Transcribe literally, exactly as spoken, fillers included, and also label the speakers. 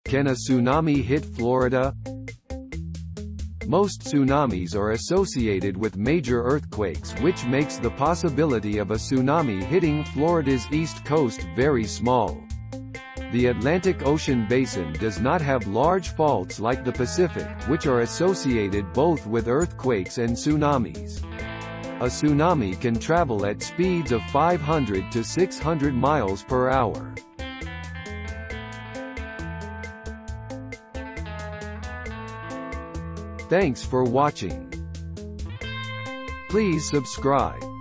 Speaker 1: Can a tsunami hit Florida? Most tsunamis are associated with major earthquakes, which makes the possibility of a tsunami hitting Florida's east coast very small. The Atlantic Ocean basin does not have large faults like the Pacific, which are associated both with earthquakes and tsunamis. A tsunami can travel at speeds of five hundred to six hundred miles per hour. Thanks for watching. Please subscribe.